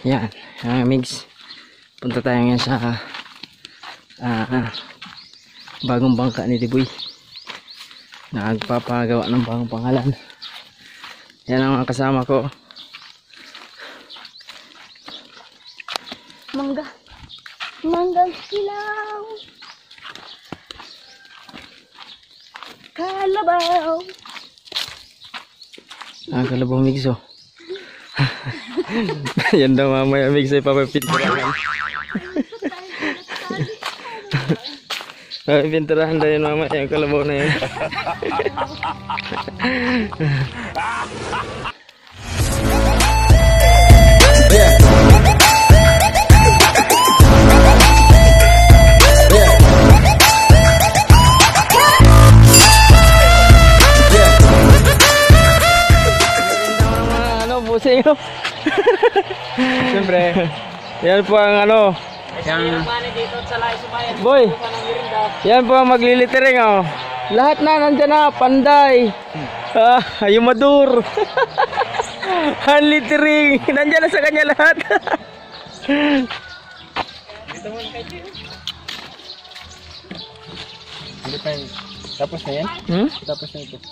Yan, mix. Punta tayo ngayon sa bagong bangka ni Eldeboy. Nagpapagawa ng bagong pangalan. Yan ang mga kasama ko. Manggang silaw, kalabaw. Kalabaw mix oh. Yan daw mamaya mix ay papapinturahan. Papapinturahan daw yun mamaya yung kalabaw na yun. Siyempre, yan po ang ano. Boy, yan po ang maglilitering oh. Lahat na nandyan na, panday. Yung madur. Hand littering, nandyan na sa kanya lahat. dito mo na kayo. Hindi pa yun. Tapos na yan? Tapos na ito.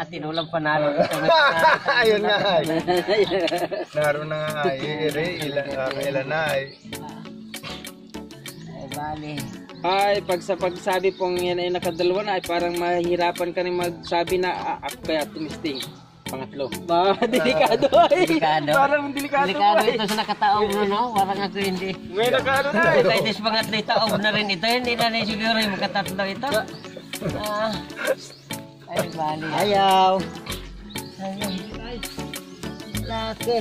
natin, walang panalo. Ayun nga ay. Naroon na nga ay. Ilan na ay. Ay, bali. Ay, sa pagsabi pong yan ay nakadalawa na ay parang mahirapan ka rin magsabi na ako kaya tumisting. Pangatlo. Delikado ay. Delikado. Parang delikado. Delikado ito sa nakataob no? Parang ako hindi. May nakano na Ito is pangatlo taob na rin ito. Hindi na rin siguro yung makatatlo ito. Ay, bali. Ayaw. Laki.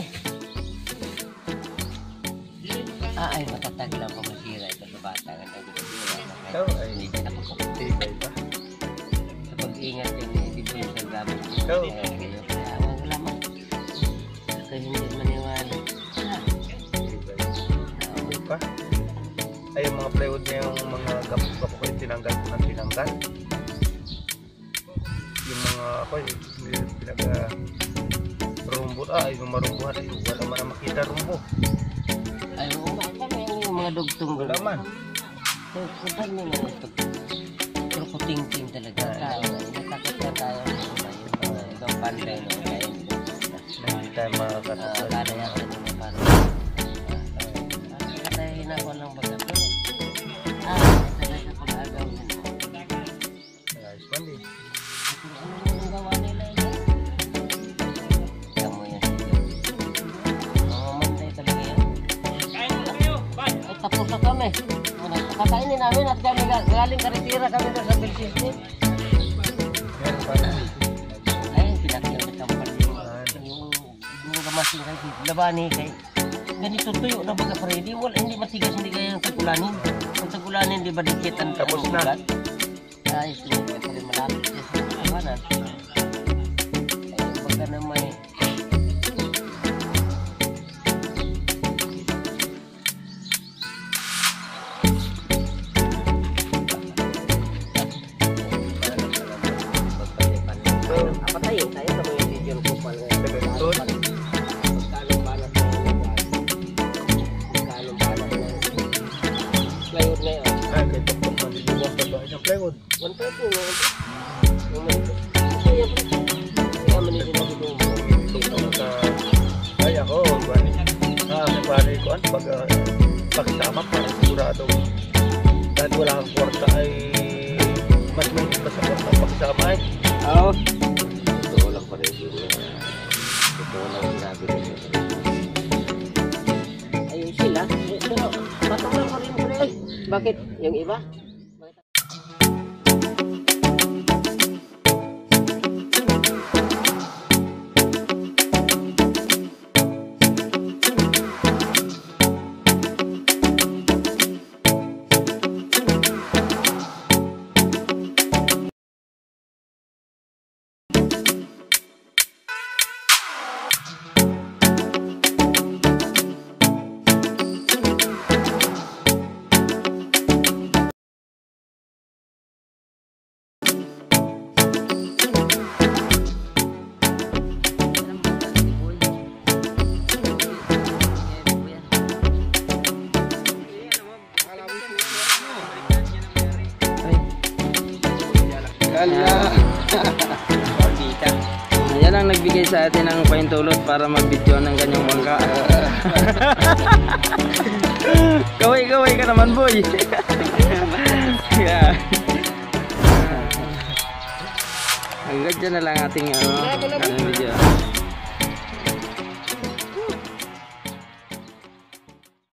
Ay, matatag lang kung masira ito sa bata. Hindi na Tibay pa. sa pag-ingat yun, hindi po yung sa gamit. Ikaw. Kaya wala man. Kaya hindi maniwala. Tibay pa. Ay, yung mga plywood niya, yung mga kapok ko yung tinanggal ko ng tinanggal. Yung mga ako yung pinag-rumbot. Yung marumbuhan ay wala man na makita rumbo. Ay, kami yung mga dugtong. Wala man. Kapag may mga ito, pero puting-ting talaga tayo. Natakot na tayo. Yung ibang panday no? Kaya Hindi tayo makakasal. kada yata nila parang tayo hinakuha lang baga. Pero talaga pag-agaw yun. Ayos man din. Ano yung gawa nila yun? Kaya mo yan. Mga manday talaga yan. Ay, tapos na kami. Kakainin namin at kami galing karitira kami doon sa Bill System. Meron pa na. Ay, pinakyan sa kampal yung gamasin kay labani kay ganito tuyo na baga pa rin. Hindi matigas, hindi kaya yung tagulanin. Ang tagulanin, di ba dikit ang Tapos na. ugat? Ay, hindi pa rin malapit siya sa kawanan. Ay, baga na may patayin tayo sa mga video ng kupal ngayon. Tagalutod. Magkalong balat na yun. Magkalong balat na yun. Plywood na yun. Ay, kay Tok-Tok man din yung yung plywood. 130 na yun. Kaya pa. Kaya manili na dito yung Ay, ako, may pare ko, pagsama para sigurado. Dahil wala kang kwarta ay mas may sa kwarta pagsama ay. Oo. totoo lang pa rin siguro. Totoo lang sinabi ko. Ayun sila. Pero patungkol ko rin ko rin. Bakit? Yung iba? Yan ang nagbigay sa atin ng paintulot para mag-video ng kanyang bangka. Kaway-kaway ka naman, boy. Yeah. Hanggang dyan na lang ating video.